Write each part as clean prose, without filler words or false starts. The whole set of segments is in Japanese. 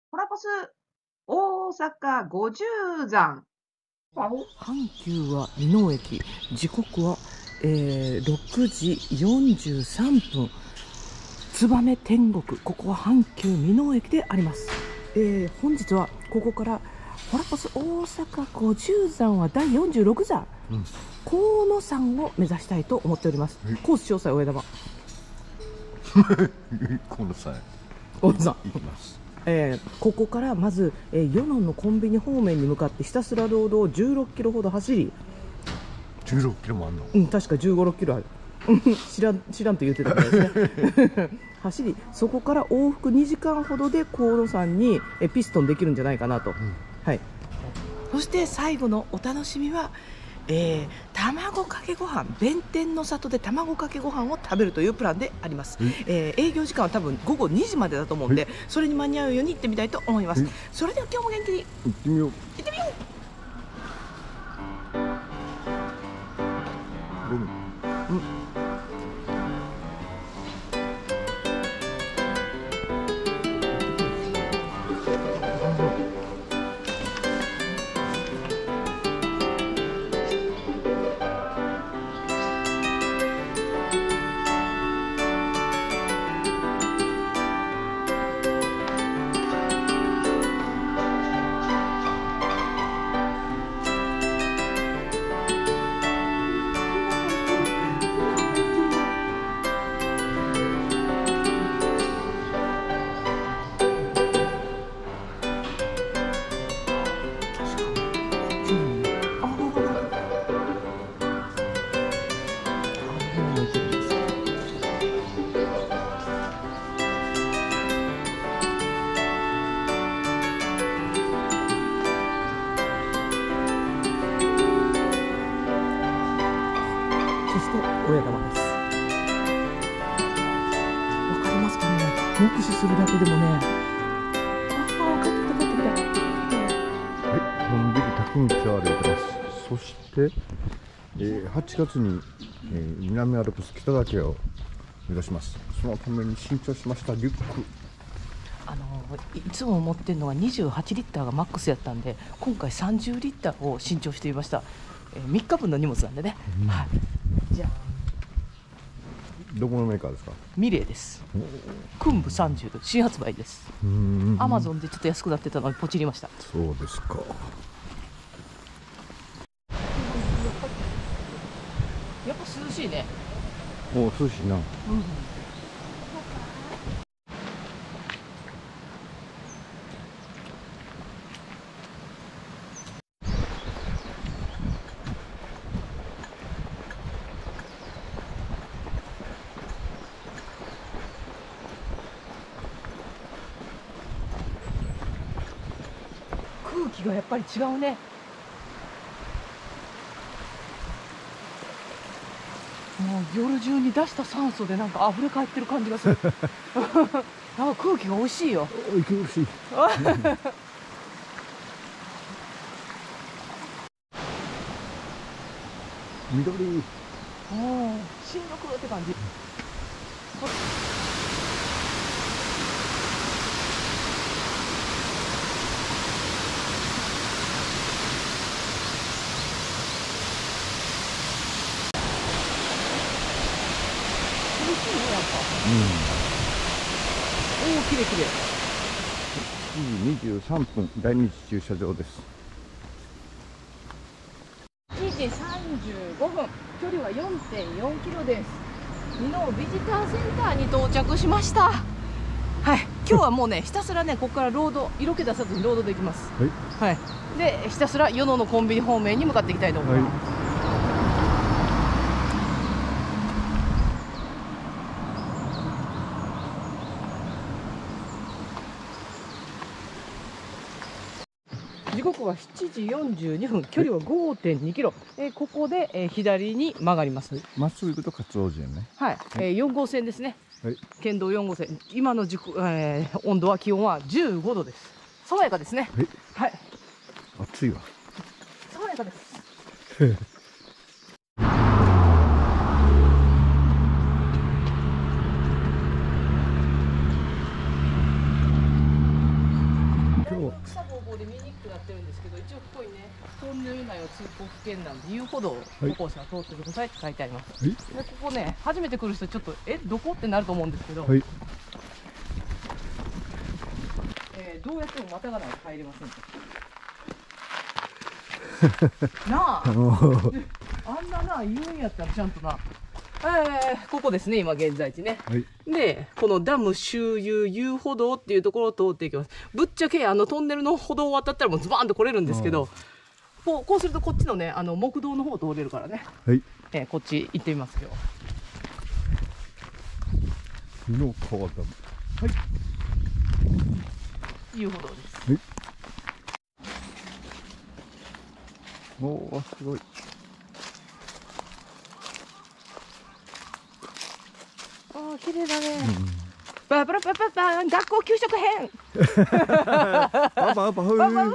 コラボス大阪五十山。 阪急は箕面駅、時刻は、6時43分。燕天国、ここは阪急箕面駅であります。本日はここからホラポス大阪五十山は第46山、河野山を目指したいと思っております。コース詳細お枝玉。 河野さん。 河野さん。 行きます。 ここからまず、与野のコンビニ方面に向かってひたすらロードを16キロほど走り、 16キロもあんの？ 確か15、6キロある。知らんと言ってたからですね。走り、そこから往復2時間ほどで河野山にピストンできるんじゃないかなと。はい。そして最後のお楽しみは、卵かけご飯、弁天の里で卵かけご飯を食べるというプランであります。営業時間は多分午後2時までだと思うんで、それに間に合うように行ってみたいと思います。それでは今日も元気に行ってみよう。 行ってみよう。 ごめん。 そして親玉です。わかりますかね。目視するだけでもね。帰ってきた。 はい、のんびり滝道を歩いてます。そして、8月に、南アルプス北岳を目指します。そのために新調しましたリュック。 いつも持ってるのが28リッターがマックスやったんで、今回30リッターを新調してみました。3日分の荷物なんでね。はい。じゃあどこのメーカーですか？ ミレーです。クンブ30新発売です。アマゾンでちょっと安くなってたのにポチりました。 そうですか。 やっぱ涼しいね。 お、涼しいな。 空気がやっぱり違うね。もう夜中に出した酸素でなんか溢れ返ってる感じがする。なんか空気が美味しいよ。 息苦しい。緑。 新緑って感じ。美味しいね、やっぱ。おお、きれいきれい。 7時23分、第2駐車場です。 2時35分、距離は4.4キロです。箕面ビジターセンターに到着しました。はい、今日はもうね、ひたすらね、ここからロード、色気出さずにロードできます。はい。で、ひたすら与野のコンビニ方面に向かっていきたいと思います。時刻は7時42分、距離は 5.2 キロ。ここで、左に曲がります。 まっすぐ行くと勝王寺園ね。 はい、4号線ですね。県道4号線。今の温度は気温は15度です。爽やかですね。はい。 暑いわ。 爽やかです。 トンネル内を通行危険なんで遊歩道を歩行者は通ってくださいって書いてあります。 はい。 でここね、初めて来る人ちょっとどこってなると思うんですけど、 はい。 どうやってもまたがないと入れませんと。なあ、あんなな言うんやったらちゃんとな。ここですね、今現在地ね。 はい。 で、このダム周遊遊歩道っていうところを通っていきます。ぶっちゃけトンネルの歩道を渡ったらもうズバーンと来れるんですけど、こうするとこっちのね木道の方通れるからね。 はい。 こっち行ってみますよ。 日の川ダム。 はい。遊歩道です。 はい。おお、すごい。 ああ、綺麗だね。ババラバババン、学校給食編。 パパパフー。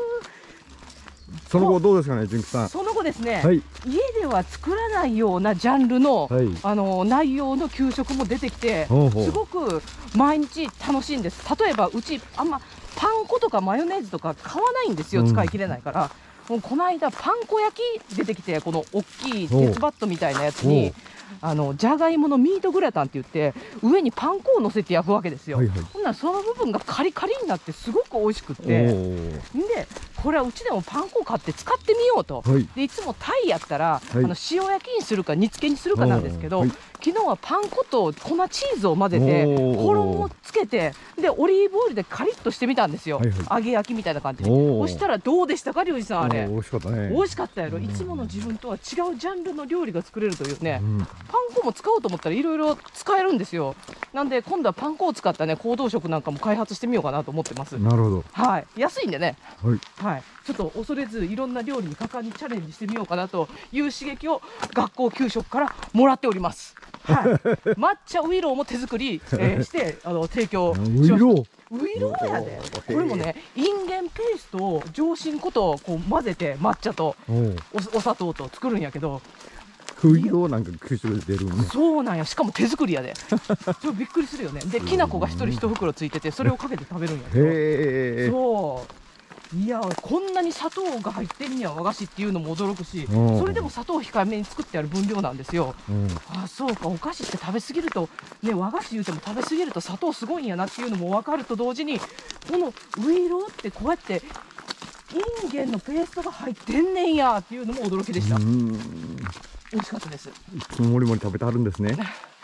その後どうですかね、純喜さん。 その後ですね、 はい。 家では作らないようなジャンルの、 はい。 内容の給食も出てきて、 ほうほうすごく毎日楽しいんです。例えばうちあんまパン粉とかマヨネーズとか買わないんですよ、使い切れないから。もうこの間パン粉焼き出てきて、この大きい鉄バットみたいなやつにじゃがいものミートグラタンって言って上にパン粉を乗せて焼くわけですよ。 はいはい。 ほんならその部分がカリカリになってすごく美味しくって、でこれはうちでもパン粉を買って使ってみようと。 はい。 でいつもタイやったら、 はい、 塩焼きにするか煮付けにするかなんですけど、 はい、 昨日はパン粉と粉チーズを混ぜて衣をつけて、でオリーブオイルでカリッとしてみたんですよ、はいはい、揚げ焼きみたいな感じで。そしたらどうでしたか、リュウジさん。あれ美味しかったね。 美味しかったやろ。いつもの自分とは違うジャンルの料理が作れるというね、パン粉も使おうと思ったらいろいろ使えるんですよ。なんで今度はパン粉を使ったね行動食なんかも開発してみようかなと思ってます。 なるほど。 はい、安いんでね。 はい、 はい、ちょっと恐れずいろんな料理に果敢にチャレンジしてみようかなという刺激を学校給食からもらっております。はい、抹茶ウイローも手作り、して提供しました。ウイローやで。これもね、インゲンペーストを上新粉とこう混ぜて抹茶とお砂糖と作るんやけど、 ウイローなんか給食で出るね。 そうなんや。しかも手作りやで。ちょっとびっくりするよね。できな粉が一袋ついてて、それをかけて食べるんやけど、そう。いや、こんなに砂糖が入ってるには和菓子っていうのも驚くし、それでも砂糖を控えめに作ってある分量なんですよ。あ、そうか。お菓子って食べ過ぎるとね、和菓子言うても食べ過ぎると砂糖すごいんやなっていうのも分かると同時に、このウイローってこうやってインゲンのペーストが入ってんねんやっていうのも驚きでした。美味しかったです。 いつももりもり食べてあるんですね。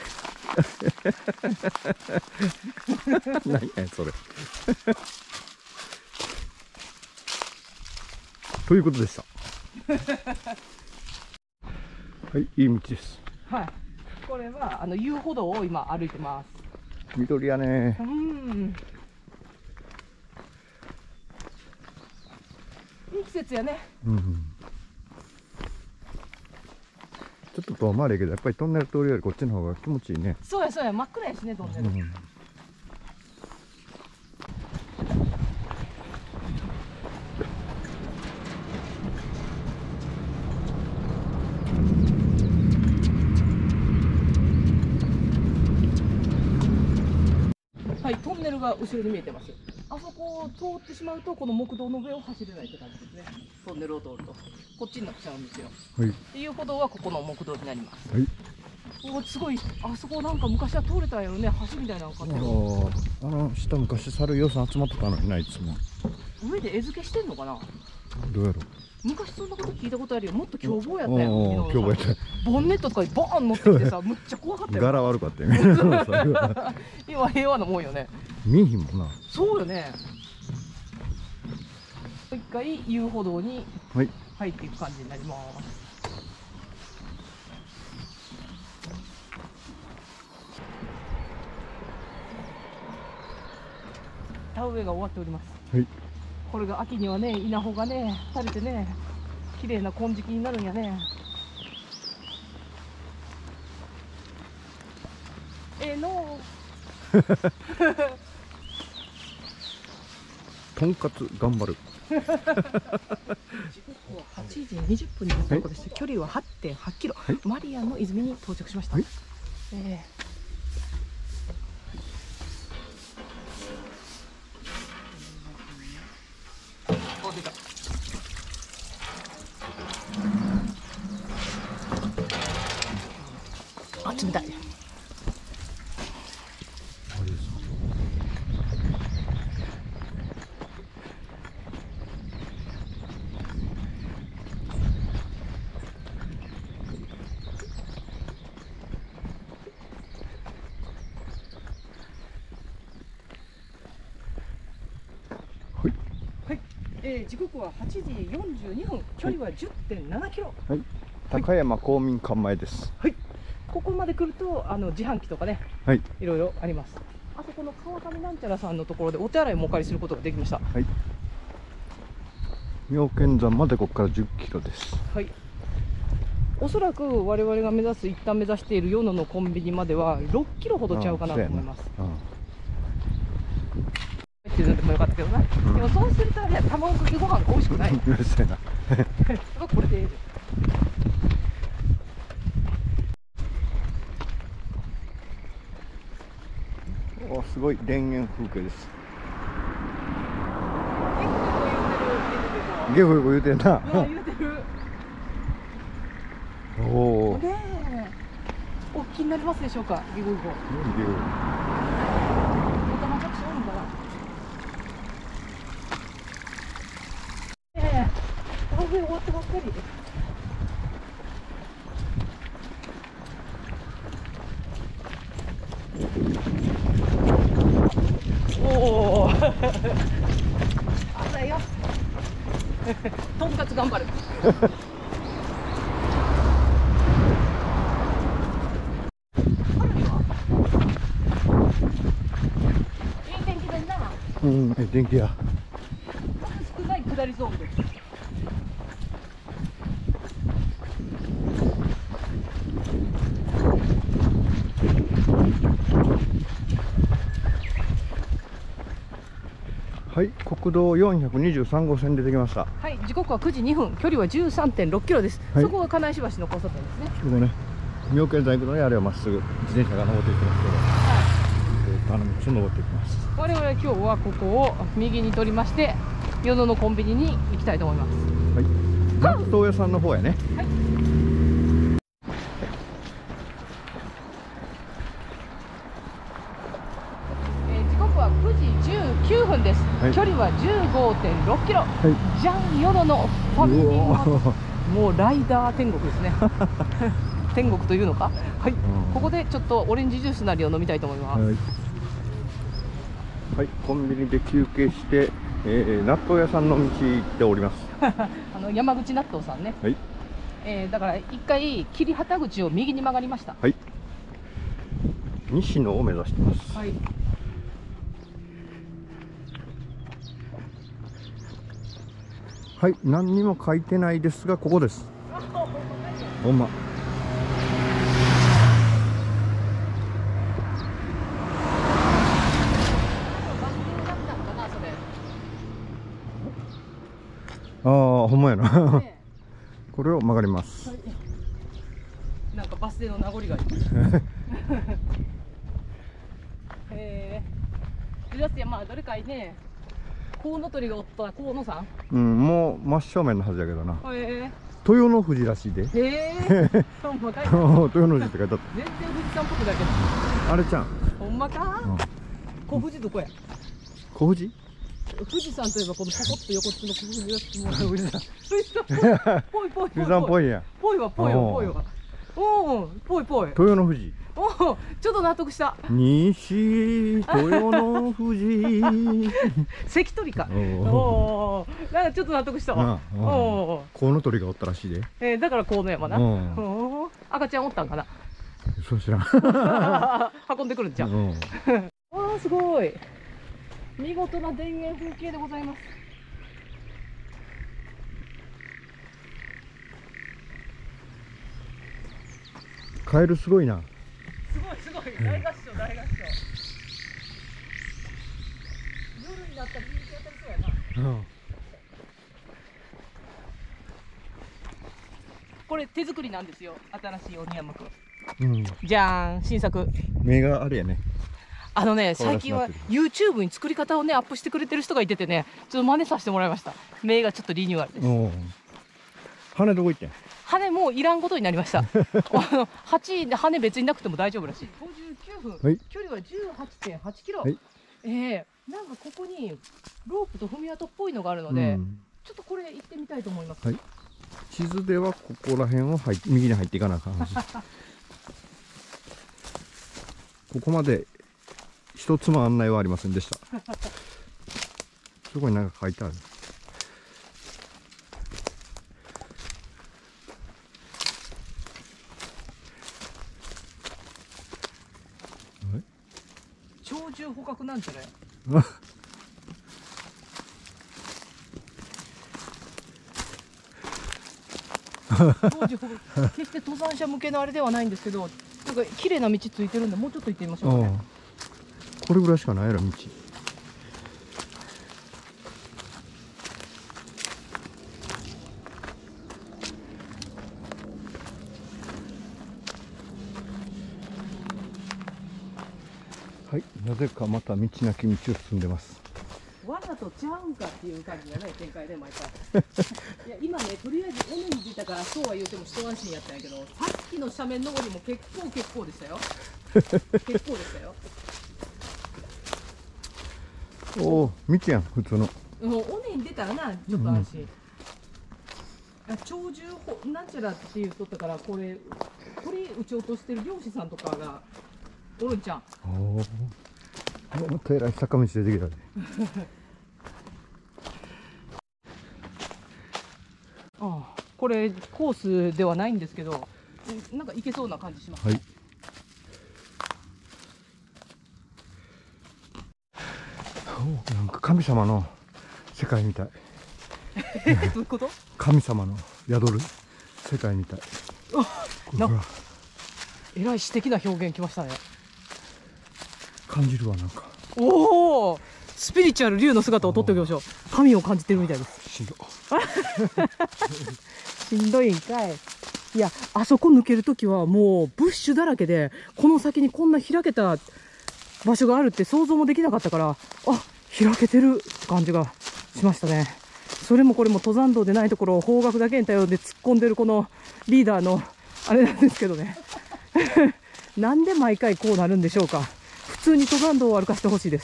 何やそれ。ということでした。はい、いい道です。 はい。これは遊歩道を今歩いてます。 緑やね。 いい季節やね。 ちょっと遠回りやけど、やっぱりトンネル通るよりこっちの方が気持ちいいね。 そうやそうや、真っ暗やしね、トンネル。はい、トンネルが後ろに見えてます。あそこを通ってしまうと、この木道の上を走れないって感じですね。トンネルを通ると、こっちになっちゃうんですよ。はい。っていう歩道はここの木道になります。はい。お、すごい、あそこなんか昔は通れたんやろね、橋みたいなのかって。 下昔猿予算集まってたのにな、いつも。 上で餌付けしてんのかな。 どうやろう。 昔そんなこと聞いたことあるよ。もっと凶暴やったよ。 凶暴やった。 ボンネットとかにボーン乗ってきてさ、むっちゃ怖かったよ。 柄悪かったよね。 今平和なもんよね。 見えひんもんな。 そうよね。一回遊歩道に入っていく感じになります。田植えが終わっております。はい。これが秋にはね、稲穂がね、垂れてね、綺麗な金色になるんやね。のとんかつ頑張る。 時刻は8時20分に到着です。距離は 8.8 キロ、はい、マリアの泉に到着しました。はい、 冷たい。時刻は8時42分、距離は 10.7 キロ。 はい、高山公民館前です。 はい、ここまで来ると自販機とかね、 はい、 いろいろあります。あそこの川上なんちゃらさんのところでお手洗いもお借りすることができました。 はい、妙見山までここから10キロです。 はい、おそらく我々が一旦目指している与野のコンビニまでは6キロほどちゃうかなと思います。っていうのでもよかったけどな、でもそうするとね、卵かけご飯が美味しくない。 うるせえな。 これでいい。 お、すごい田園風景です。ゲホゲホ言うてんな。 言うてる。 おお。 ねえ。お気になりますでしょうか、ゲホゲホ。 ゲホ。 おたまじゃくしあるんだな。終わったばっかり。おお。朝よ。とんかつ頑張る。いい天気だな。 うん、いい天気や。 少ない下りゾーンです。 はい、国道423号線出てきました。 はい、時刻は9時2分、距離は 13.6 キロです。 はい、 そこが金石橋の交差点ですね。 ここね、妙見山行くのにあれはまっすぐ自転車が登っていきますけど、ちょっと登っていきます。 我々今日はここを右に取りまして、与野のコンビニに行きたいと思います。 はい、納豆屋さんの方やね。 はい。時刻は9時19分です。はい、距離は 15.6 キロ。はい、じゃん、与野のファミリーマート。もうライダー天国ですね。天国というのか。はい、ここでちょっとオレンジジュースなりを飲みたいと思います。 はい、はい、コンビニで休憩して、納豆屋さんの道行っております。 山口納豆さんね。 はい。 だから一回桐畑口を右に曲がりました。 はい。西野を目指してます。 はい。 はい、何にも書いてないですが、ここです。ほんま。ああ、ほんまやな。ね、これを曲がります。はい、 なんかバス停の名残があります。まあどれかいね。コウノトリがおった河野さん。 うん、もう真正面のはずやけどな。豊野富士らしいで。 豊野富士って書いてあった。 全然富士山っぽくだけど。 あれちゃん。 ほんまか。小富士どこや。 小富士。 富士山といえばこのポコッと横っちの富士山。富士山。ぽいぽい。 富士山っぽいや。 ぽいわぽいわぽいわ。おお、ぽいぽい。 豊野富士。 おお、ちょっと納得した。 西豊野富士。 関取か。おお、なんかちょっと納得したわ。おお。 コウノトリがおったらしいで。 だから河野山な。赤ちゃんおったんかな。 そう知らん。 運んでくるんじゃん。わあ、すごい。見事な田園風景でございます。 カエルすごいな。 すごいすごい、大合唱大合唱。夜になったら響き当たりそうやな。これ手作りなんですよ、新しい鬼山くん。じゃーん、新作。 目があれやね。 最近は YouTube に作り方をねアップしてくれてる人がいててね、ちょっと真似させてもらいました。目がちょっとリニューアルです。 羽どこ行ってん？ 羽もういらんことになりました。羽別になくても大丈夫らしい。59分、 はい、 距離は18.8キロ。 はい、 なんかここにロープと踏み跡っぽいのがあるので、ちょっとこれ行ってみたいと思います。 はい、地図ではここら辺を右に入っていかなあかんはず。ここまで一つも案内はありませんでした。そこに何か書いてある。 鳥獣捕獲なんじゃない？決して登山者向けのあれではないんですけど、なんか綺麗な道ついてるんで、もうちょっと行ってみましょうかね。 これぐらいしかないやろ、道。はい、なぜかまた道なき道を進んでます。 わざとちゃうんかっていう感じだね、展開で毎回。いや、今ね、とりあえず尾根に出たからそうは言うても一安心やったんやけど、さっきの斜面登りも結構でしたよ。結構でしたよ。 おお、道やん、普通の。 もう尾根に出たらな、ちょっと安心。鳥獣なんちゃらって言うとったから、これ鳥撃ち落としてる漁師さんとかがおるんちゃん。 おお、またえらい坂道出てきたね。 これコースではないんですけど、なんか行けそうな感じします。 はい。なんか神様の世界みたい。 どういうこと？ 神様の宿る世界みたい。 えらい詩的な表現きましたね。 感じるわ、なんか。 おお、スピリチュアル竜の姿を撮っておきましょう。神を感じてるみたいです。 しんど。 しんどいんかい。いや、あそこ抜けるときはもうブッシュだらけで、この先にこんな開けた場所があるって想像もできなかったから、開けてる感じがしましたね。それもこれも登山道でないところを方角だけに頼んで突っ込んでるこのリーダーのあれなんですけどね。なんで毎回こうなるんでしょうか。普通に登山道を歩かせてほしいです。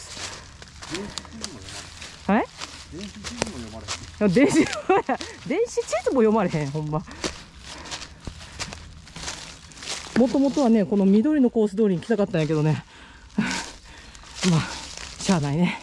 はい？電子地図も読まれへん、ほんま。もともとはね、この緑のコース通りに来たかったんやけどね。まあ、しゃあないね。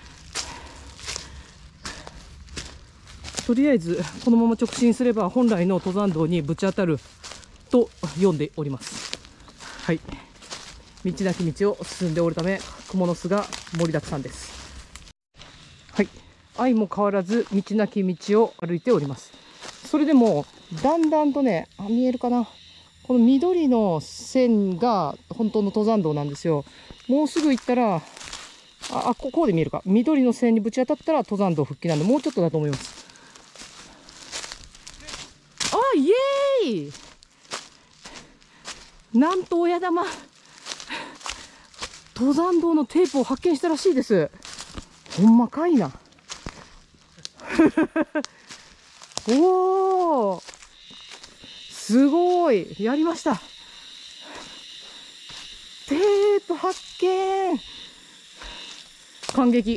とりあえず、このまま直進すれば本来の登山道にぶち当たると読んでおります。はい。道なき道を進んでおるため、蜘蛛の巣が盛りだくさんです。はい。相も変わらず道なき道を歩いております。それでもだんだんとね、見えるかな、この緑の線が本当の登山道なんですよ。もうすぐ行ったらここで見えるか、緑の線にぶち当たったら登山道復帰なんで、もうちょっとだと思います。イエーイ、なんと親玉登山道のテープを発見したらしいです。ほんまかいな。おー、すごい、やりました。テープ発見、感激。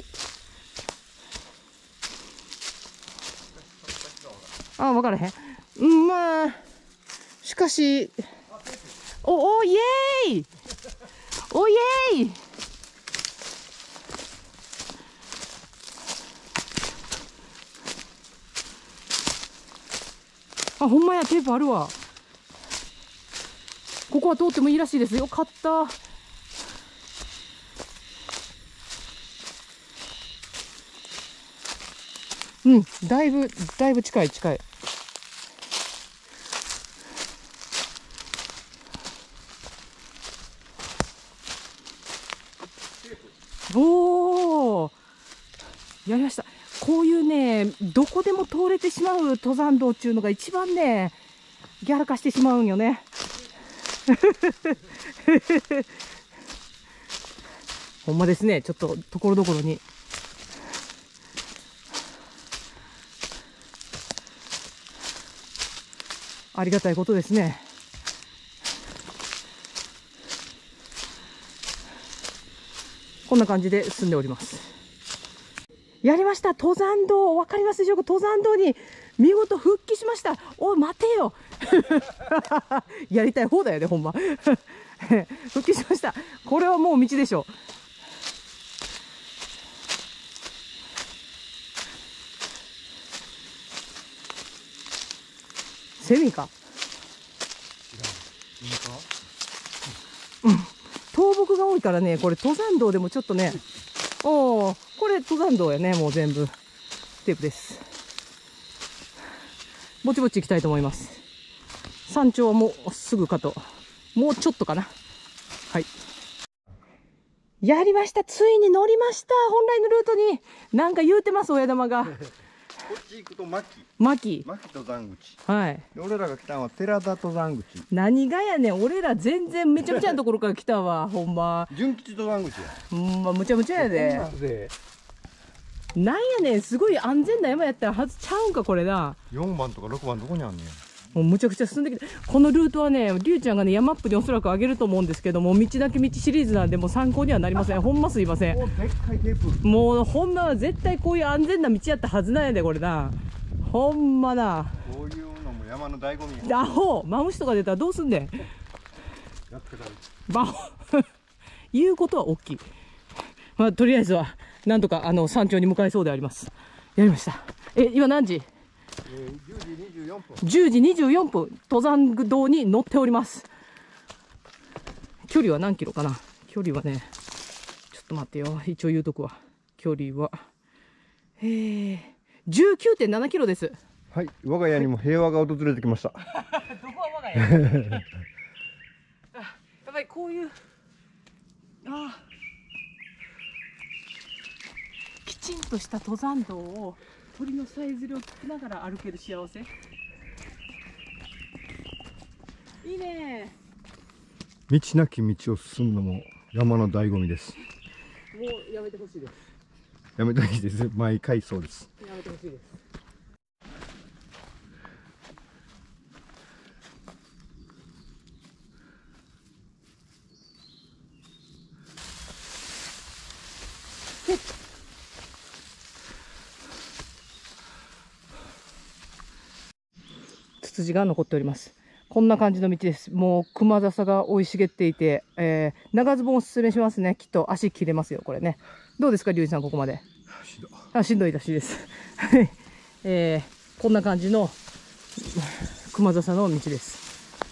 分からへん。まあしかし、イエーイ、おイエーイ。ほんまや、テープあるわ。ここは通ってもいいらしいです。よかった。だいぶ近い。おー、やりました。こういうね、どこでも通れてしまう登山道っていうのが一番ね、ギャラ化してしまうんよね。ほんまですね、ちょっとところどころに。 ありがたいことですね。こんな感じで進んでおります。やりました。登山道、わかりますでしょうか。登山道に見事復帰しました。おい、待てよ。やりたい方だよね、ほんま。復帰しました。これはもう道でしょう。セミか。うん。倒木が多いからね、これ登山道でもちょっとね。おお、これ登山道やね、もう全部。テープです。ぼちぼち行きたいと思います。山頂はもうすぐかと。もうちょっとかな。はい。やりました。ついに乗りました。本来のルートに。なんか言うてます、親玉が。 こっち行くと牧登山口。 はい。 俺らが来たのは寺田登山口。 何がやねん、俺ら全然めちゃめちゃなところから来たわ、ほんま。 純吉登山口や。 ほんま、むちゃむちゃやで。なんやねん、すごい安全な山やったらはずちゃうんか、これな。 4番とか6番どこにあんねん。 もうむちゃくちゃ進んできて、このルートはね、りゅうちゃんがね、山アップでおそらく上げると思うんですけども、道なき道シリーズなんで、もう参考にはなりません。ほんますいません。 でっかいテープ。 もうほんまは絶対こういう安全な道やったはずなんやで、これな。ほんまな。 こういうのも山の醍醐味や。 アホ、マムシとか出たらどうすんねん。 やってからバホ言うことは大きい。まあ、とりあえずは、なんとか山頂に向かいそうであります。やりました。今何時 10時24分。 10時24分、登山道に乗っております。距離は何キロかな。距離はね、ちょっと待ってよ。一応言うとくわ。距離は、19.7 キロです。 はい、我が家にも平和が訪れてきました。 どこは我が家やっぱりこういう、きちんとした登山道を鳥のさえずりを聞きながら歩ける幸せ。いいね。 道なき道を進むのも山の醍醐味です。 もうやめてほしいです。 やめたいです。毎回そうです。 やめてほしいです。ツツジが残っております。こんな感じの道です。もう熊笹が生い茂っていて、長ズボンおすすめしますね。きっと足切れますよ、これね。どうですか、リュウジさん、ここまで。しんどいらしいです。こんな感じの熊笹の道です。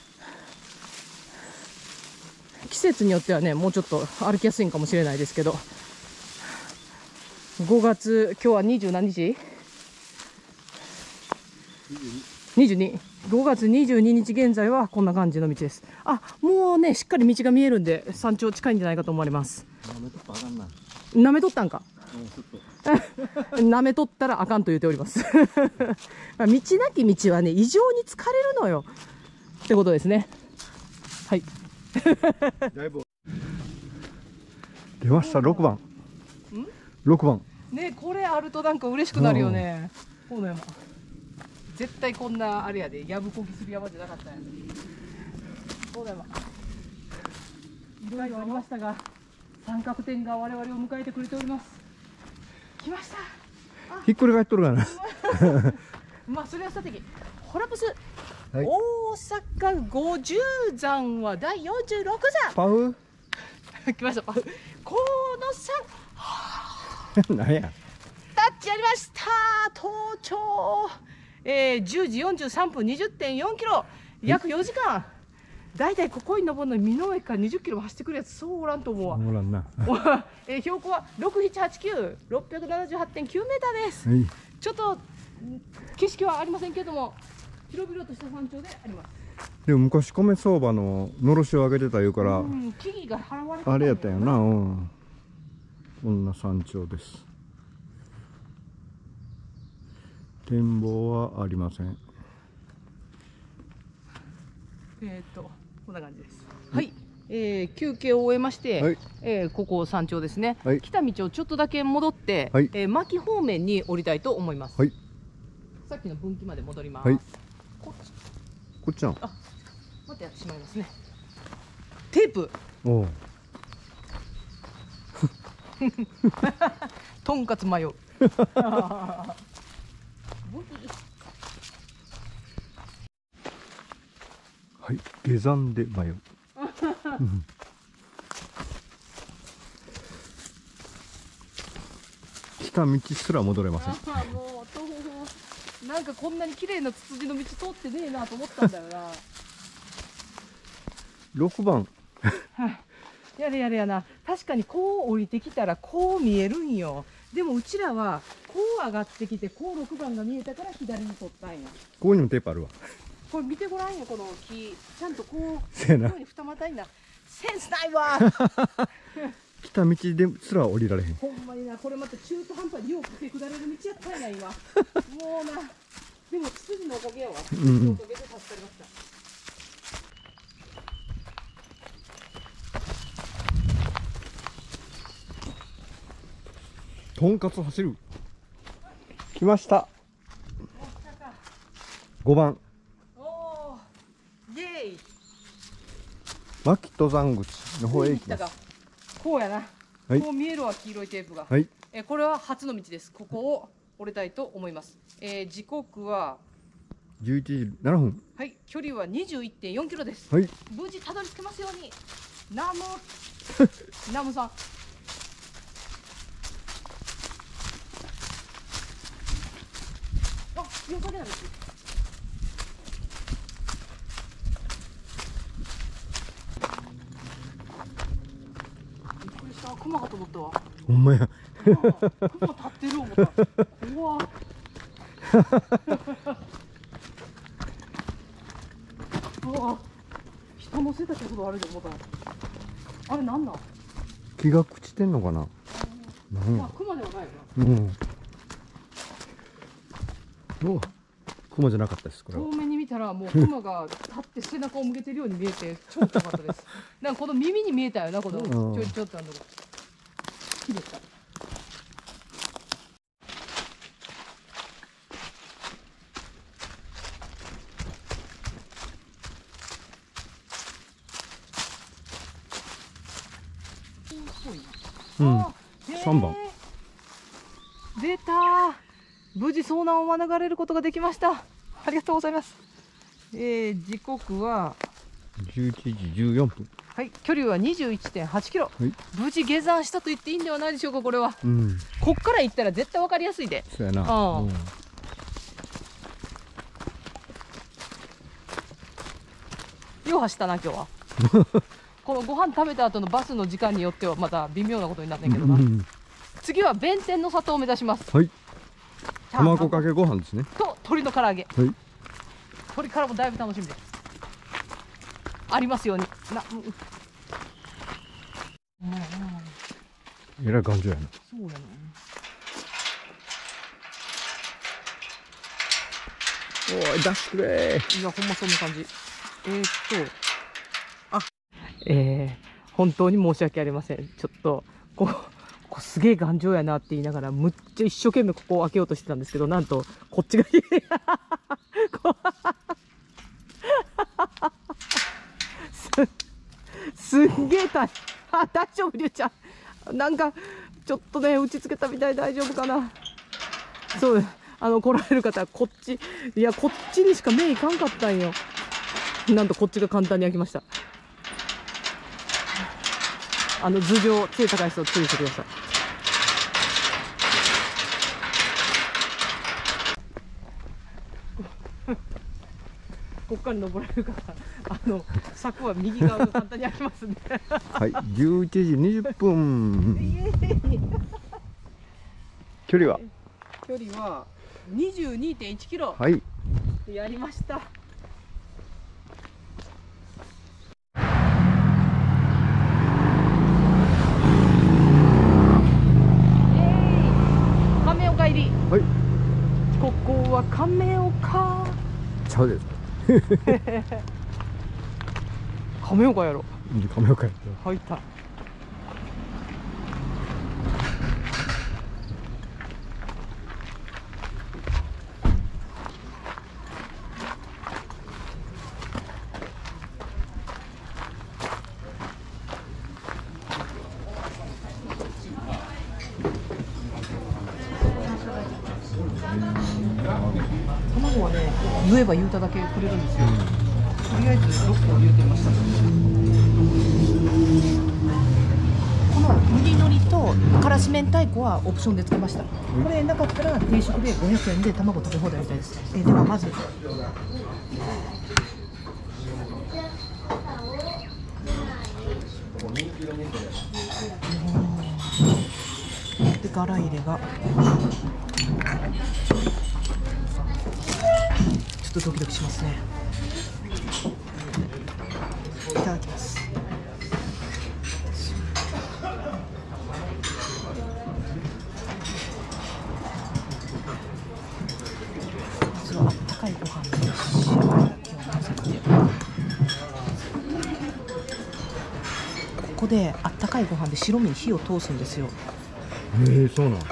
季節によってはね、もうちょっと歩きやすいんかもしれないですけど、5月、今日は20何日 ?22。5月22日現在はこんな感じの道です。あ、もうね、しっかり道が見えるんで、山頂近いんじゃないかと思われます。なめとったんか。なめとったらあかんと言っております。道なき道はね、異常に疲れるのよ。ってことですね。はい。 出ました、6番。6番。 ね、これあるとなんか嬉しくなるよね。この山。絶対こんなあれやで、やぶこぎする山じゃなかったやん。この山。いろいろありましたが、三角点が我々を迎えてくれております。来ました。 ひっくり返っとるがな。 まあそれはさてき、ホラプス、 はい、 大阪50山は第46山。 パフ来ました、パフ。河野さん。 なんや。 タッチやりました。登頂。10時43分 20.4 キロ。約4時間。だいたいここに登るのに美濃駅から20キロも走ってくるやつそうおらんと思うわ。 おらんな。 標高は6789、678.9 メーターです。 はい、 ちょっと景色はありませんけれども、広々とした山頂であります。 でも昔米相場ののろしを上げてた言うから、 木々が払われてたあれやったよな。こんな山頂です。展望はありません。 こんな感じです。はい、休憩を終えまして、 はい、 ここ山頂ですね、 はい、 来た道をちょっとだけ戻って、 はい、 牧方面に降りたいと思います。 はい、 さっきの分岐まで戻ります。 はい、 こっちなの。 またやってしまいますね。テープ。 おお。 とんかつ迷う。 はい、下山で迷う。来た道すら戻れません。 もうなんかこんなに綺麗なツツジの道通ってねえなと思ったんだよな。 6番。 やれやれやな。確かにこう降りてきたらこう見えるんよ。でもうちらはこう上がってきてこう6番が見えたから左に取ったんや。 ここにもテープあるわ。 これ見てごらんよ、この木。ちゃんとこうせやなこうに二股にな。センスないわ。 来た道ですら降りられへん。 ほんまにな、これまた中途半端によう駆け下れる道やったんや今。もうな。でもツツジのおかげやわ。ツツジのおかげで助かりました。 とんかつ走る。来ました。5番。 おお、イエーイ。 牧登山口の方へ行きます。 こうやな。 はいこう見えるわ、黄色いテープが。 はい。 これは初の道です。ここを降りたいと思います。時刻は 11時7分。 はい、距離は 21.4 キロです。 はい。 無事たどり着けますように。ナムナムさん。あ、よさげな道。びっくりした、クマかと思ったわ。 ほんまや。 クマ立ってる思った。うわ。うわ。人乗せたってことあるで思った。あれなんなん？ 気が朽ちてんのかな。 まあクマではないようん。お、クマじゃなかったです。これな。 は。 遠目に見たらもうクマが立って背中を向けてるように見えて超怖かったです。なんかこの耳に見えたよな、このちょいちょっと好きでした。 うん。 あ 3番。 出たー。無事遭難を免れることができました。ありがとうございます。時刻は 11時14分。 はい、距離は 21.8 キロ、 はい。 無事下山したと言っていいんではないでしょうか。これはうん。 こっから行ったら絶対分かりやすいで。 そうやな。 うんよう走ったな今日は。このご飯食べた後のバスの時間によってはまた微妙なことになってんけどな。次は弁天の里を目指します。 はい。 チャーハン卵かけご飯ですね。 と鶏の唐揚げ。 はい。 鶏からもだいぶ楽しみです。ありますように。 えらい感じやな。 そうやな。 おい、出してくれー。 いや、ほんまそんな感じ。本当に申し訳ありません。ちょっと、ここすげえ頑丈やなって言いながら、むっちゃ一生懸命ここを開けようとしてたんですけど、なんと、こっちがすんげえ大丈夫、りゅうちゃん。なんか、ちょっとね、打ちつけたみたい。大丈夫かな。そう、来られる方はこっち、いや、こっちにしか目いかんかったんよ。なんとこっちが簡単に開きました。頭上、背高い人注意してください。こっから登れるから、柵は右側が簡単に開きますんで。 はい、11時20分。距離は距離は 22.1 キロ。 はい。 やりました。亀岡入り。 はい。 ここは亀岡。 ちゃうです。 亀岡やろ。 亀岡やった。 入った。 卵はね、言えば言うただけくれるんですよ。とりあえず6個入れてみました。このウニのりとからし明太子はオプションでつけました。これなかったら定食で500円で卵食べ放題みたいです。ではまずでガラ入れがちょっとドキドキしますね。いただきます。まずはあったかいご飯に塩焼きを乗せて、ここであったかいご飯で白身に火を通すんですよ。 そうなん。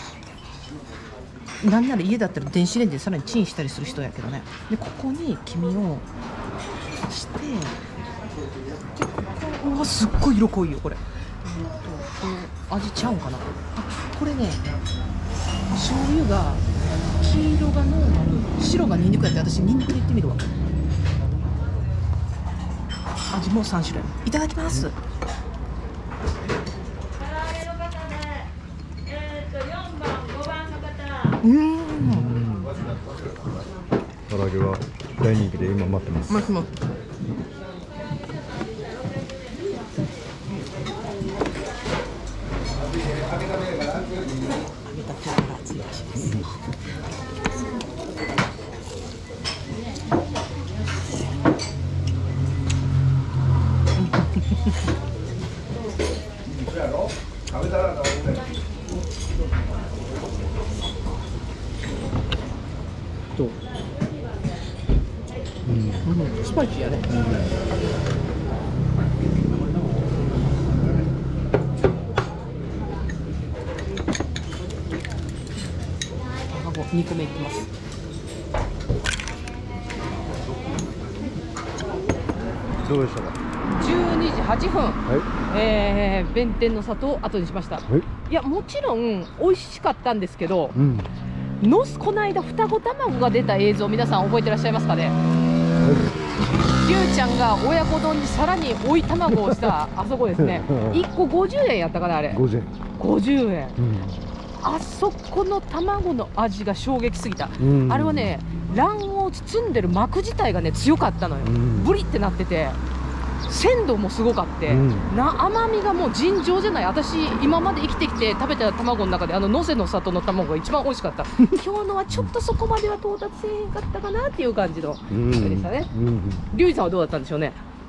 なんなら家だったら電子レンジでさらにチンしたりする人やけどね。でここに黄身をして、でここはすっごい色濃いよこれ。これ味ちゃうんかな。これね、醤油が黄色がノーマル、白がニンニクやって、私ニンニクでいってみるわ。味も3種類。いただきます。 唐揚げは大人気で今待ってます。 待ってます。揚げたてから追加します。どう？スパイシーやね。卵2個目いきます。 どうでしたか。 12時8分。 はい。 弁天の里を後にしました。 はい。 いや、もちろん美味しかったんですけど、 うん。 この間双子卵が出た映像、皆さん覚えてらっしゃいますかね。りゅうちゃんが親子丼にさらに追い卵をしたあそこですね。1個50円やったかな、あれ。 50円。 50円。 うん。 あそこの卵の味が衝撃すぎた。 うん。 あれはね、卵黄を包んでる膜自体がね強かったのよ。ブリってなってて、鮮度もすごかって、甘みがもう尋常じゃない。私今まで生きてきて食べた卵の中で能勢の里の卵が一番美味しかった今日のはちょっとそこまでは到達せえへんかったかなっていう感じのあれでしたね。リュウジさんはどうだったんでしょうね。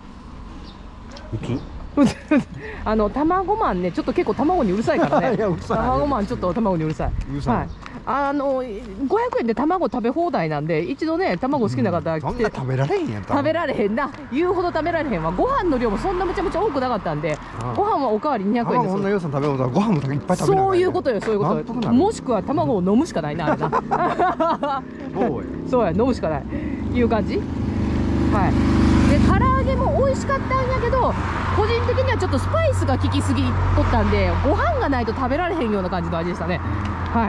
卵マンね、ちょっと結構卵にうるさいからね。卵マンちょっと卵にうるさい。はい。500円で卵食べ放題なんで、一度ね、卵好きな方は来て、 そんな食べられへんやん。 食べられへんな、言うほど食べられへんわ。ご飯の量もそんなむちゃむちゃ多くなかったんで、ご飯はおかわり200円です。 こんな予算食べようとはご飯もいっぱい食べな。 そういうことよ、そういうことよ。もしくは卵を飲むしかないな、あれな。そうや、飲むしかないいう感じ。はい。で、唐揚げも美味しかったんやけど、個人的にはちょっとスパイスが効きすぎとったんで、ご飯がないと食べられへんような感じの味でしたね。はい。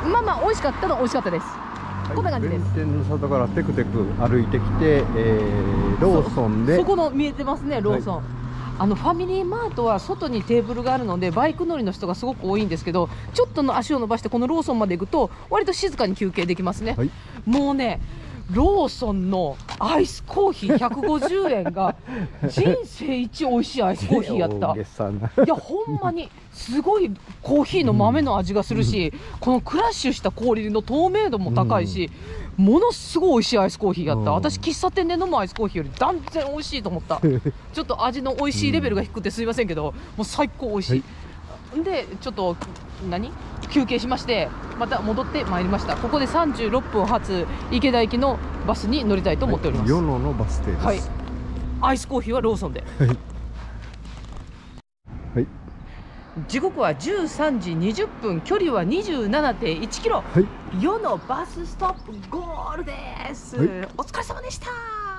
まあまあ美味しかったのは美味しかったです。こんな感じです。 弁天の里からテクテク歩いてきて、ローソンで、 そこの見えてますね、ローソン。ファミリーマートは外にテーブルがあるのでバイク乗りの人がすごく多いんですけど、ちょっとの足を伸ばしてこのローソンまで行くと割と静かに休憩できますね。もうね、ローソンのアイスコーヒー150円が人生一美味しいアイスコーヒーやった。いや、ほんまにすごいコーヒーの豆の味がするし、このクラッシュした氷の透明度も高いし、ものすごい美味しいアイスコーヒーやった。私喫茶店で飲むアイスコーヒーより断然美味しいと思った。ちょっと味の美味しいレベルが低くてすいませんけど、もう最高美味しい。でちょっと休憩しまして、また戻ってまいりました。ここで36分発池田行きのバスに乗りたいと思っております。 与野のバス停です。 はい。アイスコーヒーはローソンで。 はい。 時刻は13時20分、距離は 27.1 キロ。与野バスストップゴールです。お疲れ様でした。